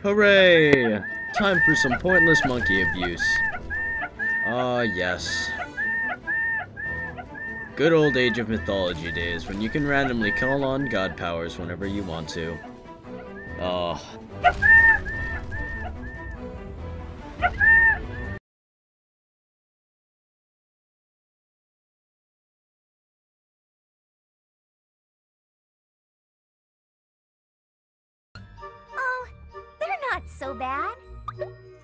Hooray! Time for some pointless monkey abuse. Ah, yes. Good old Age of Mythology days, when you can randomly call on god powers whenever you want to. Oh. Oh, they're not so bad.